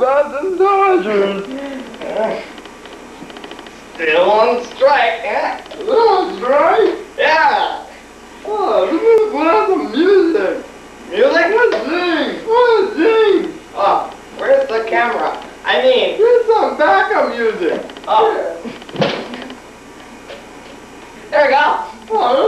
about the Dodgers. Still on strike, huh? Still on strike? Yeah. Oh, let's put out some music. Music? Let's sing. Let's sing. Oh, where's the camera? I mean, here's some backup music. Oh. Yeah. There we go. Oh,